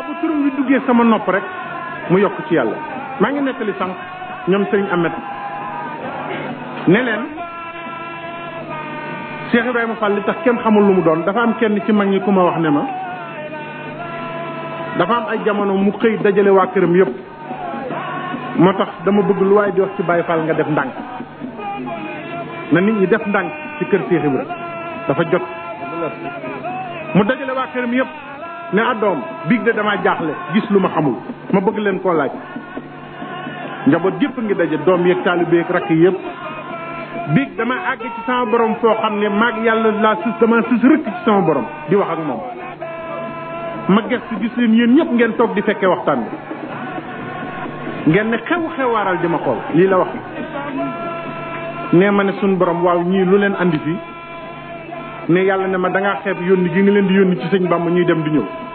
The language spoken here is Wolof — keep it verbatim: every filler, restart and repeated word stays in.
ko turam wi duggee sama nopp rek mu yokk ci yàlla maa ngi nettali sànq ñoom sëriñ Ahmed ne leen Cheikh Ibrahima Fall li tax kenn xamul lu mu doon dafa am kenn ci mag ñi ku ma wax ne ma dafa am ay jamono mu xëy dajale waa këram yëpp moo tax dama bëgg lu waay di wax ci Baye Fall nga def ndànk na nit ñi def ndànk ci kër Cheikh Ibrahima dafa jot mu dajale waa këram yëpp ne addoom biig de damaa jaaxle gis lu ma xamul ma bëgg leen koo laaj njaboot yëpp ngi daje doom yeeg taalibe yeeg rakk yëpp biig dama àgg ci sama borom foo xam ne maag yàlla laa sus dama sus rëkk ci sama borom di wax ak moom ma gestu gis leen yéen ñëpp ngeen toog di fekkee waxtaan bi ngeen ne xew xewaaral di ma xool lii la wax nee ma ne suñ borom waaw ñii lu leen andi fii ne yàlla ne ma dangaa xeeb yónni gi nga leen di yónni ci sëñ Bamba ñuy dem di ñëw